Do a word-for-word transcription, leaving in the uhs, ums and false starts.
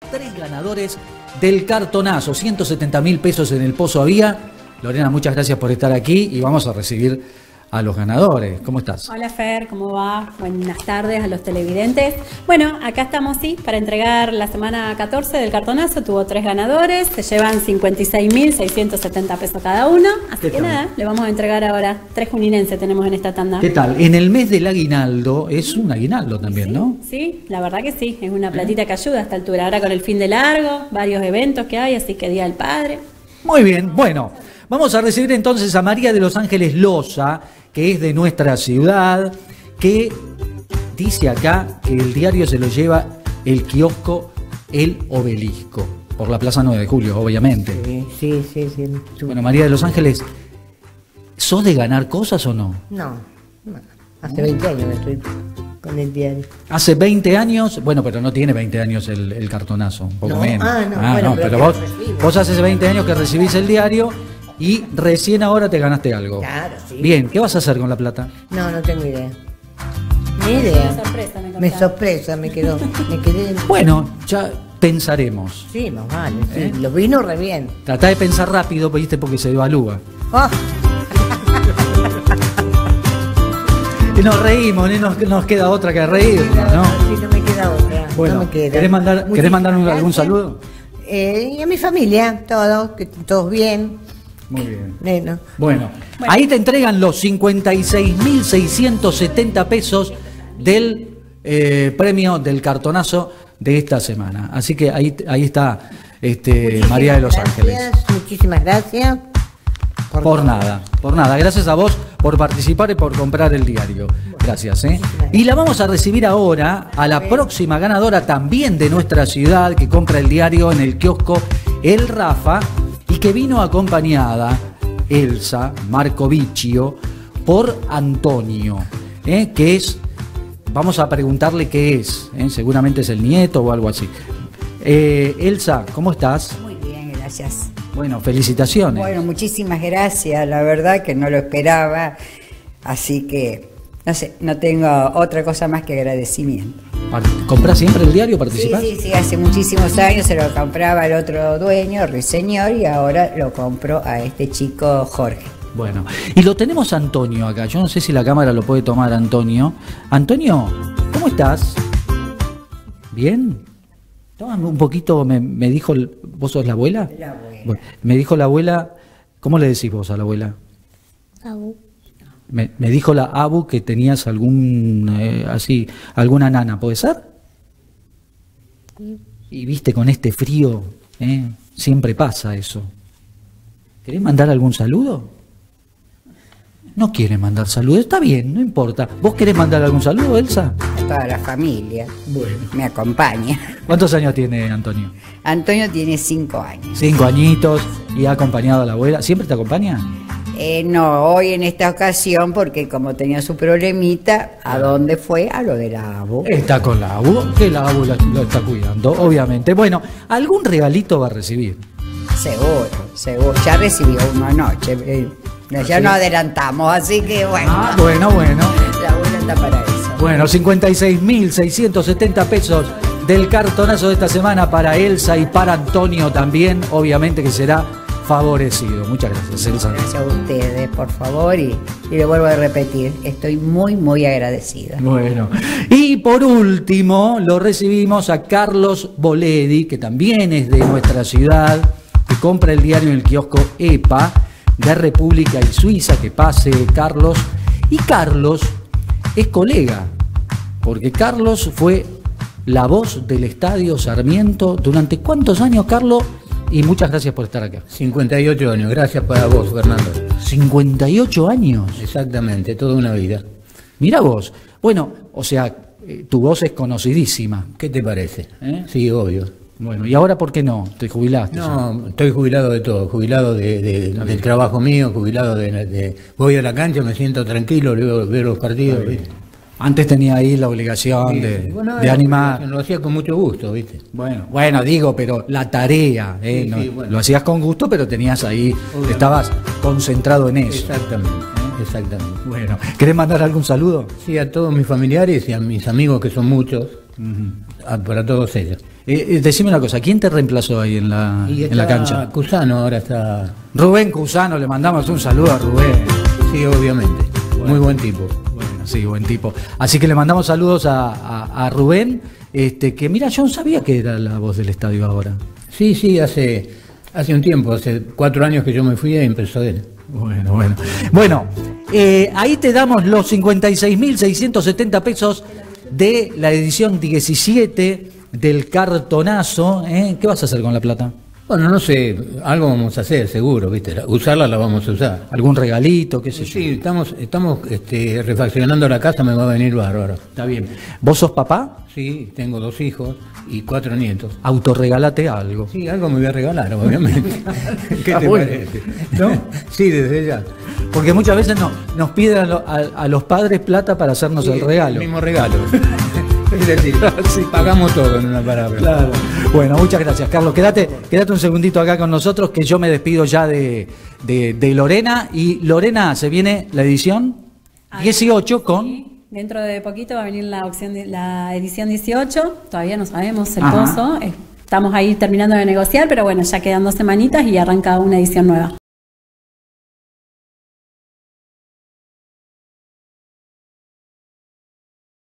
Tres ganadores del cartonazo, ciento setenta mil pesos en el pozo había. Lorena, muchas gracias por estar aquí y vamos a recibir a los ganadores. ¿Cómo estás? Hola Fer, ¿cómo va? Buenas tardes a los televidentes. Bueno, acá estamos, sí, para entregar la semana catorce del cartonazo. Tuvo tres ganadores, se llevan cincuenta y seis mil seiscientos setenta pesos cada uno. Así que nada, le vamos a entregar ahora. Tres juninenses tenemos en esta tanda. ¿Qué tal? En el mes del aguinaldo, es un aguinaldo también, sí, ¿no? Sí, la verdad que sí, es una platita que ayuda a esta altura. Ahora con el fin de largo, varios eventos que hay, así que Día del Padre. Muy bien, bueno, vamos a recibir entonces a María de los Ángeles Loza, que es de nuestra ciudad, que dice acá que el diario se lo lleva el kiosco El Obelisco, por la Plaza nueve de Julio, obviamente. Sí, sí, sí. sí. Bueno, María de los Ángeles, ¿sos de ganar cosas o no? No, no. Hace veinte años que estoy con el diario. Hace veinte años, bueno, pero no tiene veinte años el, el cartonazo, un poco No, menos. ah, no, ah, bueno, no pero pero que vos, lo recibo. vos hace veinte años que recibís el diario y recién ahora te ganaste algo. Claro, sí. Bien, ¿qué vas a hacer con la plata? No, no tengo idea. Ni idea. Me sorpresa, me Me contaron. sorpresa, me quedó. Me quedé. Bueno, ya pensaremos. Sí, más vale. Sí. ¿Eh? Lo vino re bien. Tratá de pensar rápido, ¿viste? Porque se devalúa. Oh, Y nos reímos, ni nos, nos queda otra que reírnos, ¿no? Sí, no me queda otra. Bueno, no me queda. ¿querés mandar, ¿querés Muchísimas mandar un- algún gracias. saludo? Eh, y a mi familia, todos, que todos bien. Muy bien. Bueno, Bueno, ahí te entregan los cincuenta y seis mil seiscientos setenta pesos del eh, premio del cartonazo de esta semana. Así que ahí, ahí está este, muchísimas María de los gracias, Ángeles. Muchísimas gracias. Por, todo. nada, por nada. Gracias a vos por participar y por comprar el diario. Gracias. ¿eh? Y la vamos a recibir ahora a la próxima ganadora también de nuestra ciudad que compra el diario en el kiosco El Rafa y que vino acompañada, Elsa Marcovicchio, por Antonio, ¿eh? que es, vamos a preguntarle qué es, ¿eh? seguramente es el nieto o algo así. Eh, Elsa, ¿cómo estás? Muy bien, gracias. Bueno, felicitaciones. Bueno, muchísimas gracias, la verdad que no lo esperaba, así que, no sé, no tengo otra cosa más que agradecimiento. ¿Comprás siempre el diario? Sí, ¿Participás? sí, sí, hace muchísimos años se lo compraba el otro dueño, el señor, y ahora lo compro a este chico Jorge. Bueno, y lo tenemos a Antonio acá. Yo no sé si la cámara lo puede tomar, Antonio. Antonio, ¿cómo estás? ¿Bien? Tómame un poquito, me, me dijo, el- ¿vos sos la abuela? La abuela. Bueno, me dijo la abuela, ¿cómo le decís vos a la abuela? Me, me dijo la abu que tenías algún, eh, así, alguna nana, ¿puede ser? Y viste, con este frío, ¿eh? siempre pasa eso. ¿Querés mandar algún saludo? No quiere mandar saludos, está bien, no importa. ¿Vos querés mandar algún saludo, Elsa? A toda la familia. Bueno. Me acompaña. ¿Cuántos años tiene Antonio? Antonio tiene cinco años. Cinco añitos y ha acompañado a la abuela. ¿Siempre te acompaña? Eh, no, hoy en esta ocasión, porque como tenía su problemita, ¿a dónde fue? A lo de la abu. Está con la abu, que la abu la- lo está cuidando, obviamente. Bueno, algún regalito va a recibir. Seguro, seguro. Ya recibió uno anoche. eh, ya ¿Sí? nos adelantamos, así que bueno. Ah, bueno, bueno. La abuela está para eso. Bueno, cincuenta y seis mil seiscientos setenta pesos del cartonazo de esta semana para Elsa y para Antonio también, obviamente que será favorecido. Muchas gracias, Elsa. Gracias a ustedes, por favor, y, y le vuelvo a repetir, estoy muy, muy agradecida. Bueno, y por último lo recibimos a Carlos Boledi, que también es de nuestra ciudad, que compra el diario en el kiosco EPA de República y Suiza. Que pase, Carlos. Y Carlos es colega, porque Carlos fue la voz del Estadio Sarmiento durante ¿cuántos años, Carlos? Y muchas gracias por estar acá. cincuenta y ocho años, gracias para vos, Fernando. cincuenta y ocho años. Exactamente, toda una vida. Mira vos. Bueno, o sea, eh, tu voz es conocidísima. ¿Qué te parece? ¿Eh? Sí, obvio. Bueno, ¿y ahora por qué no? ¿Te jubilaste? No, estoy jubilado de todo, jubilado de, de- del trabajo mío, jubilado de, de- Voy a la cancha, me siento tranquilo, veo, veo los partidos, ¿viste? Antes tenía ahí la obligación Sí, de, sí. Bueno, de era- animar. Lo hacía con mucho gusto, ¿viste? Bueno, bueno, digo, pero la tarea, ¿eh? Sí, No, sí, bueno. lo hacías con gusto, pero tenías ahí, Obviamente. estabas concentrado en eso. Exactamente, exactamente. Bueno, ¿querés mandar algún saludo? Sí, a todos mis familiares y a mis amigos, que son muchos, Ah, para todos ellos. Eh, eh, decime una cosa, ¿quién te reemplazó ahí en la, Y en la está cancha? Cusano ahora está. Rubén Cusano, le mandamos un saludo a Rubén. Sí, obviamente. Muy buen tipo. Bueno, sí, buen tipo. Así que le mandamos saludos a, a- a Rubén, este, que mira, yo no sabía que era la voz del estadio ahora. Sí, sí, hace, hace un tiempo, hace cuatro años que yo me fui y empezó él. Bueno, bueno. Bueno, eh, ahí te damos los cincuenta y seis mil seiscientos setenta pesos de la edición diecisiete del cartonazo. ¿eh? ¿Qué vas a hacer con la plata? Bueno, no sé, algo vamos a hacer, seguro, ¿viste? La- Usarla la vamos a usar. ¿Algún regalito? ¿Qué sé yo? Sí, estamos, estamos este, refaccionando la casa, me va a venir bárbaro. Está bien. ¿Vos sos papá? Sí, tengo dos hijos y cuatro nietos. Autorregalate algo. Sí, algo me voy a regalar, obviamente. ¿Qué Está te bueno. parece? ¿No? Sí, desde ya. Porque muchas veces no, nos piden a, lo- a- a los padres plata para hacernos Sí, el regalo. El mismo regalo. Es decir, pagamos todo en una palabra. Claro. Bueno, muchas gracias, Carlos. Quédate, quédate un segundito acá con nosotros, que yo me despido ya de, de, de Lorena. Y Lorena, se viene la edición dieciocho con... Sí, dentro de poquito va a venir la, opción de, la edición dieciocho, todavía no sabemos el Ajá. pozo, estamos ahí terminando de negociar, pero bueno, ya quedan dos semanitas y arranca una edición nueva.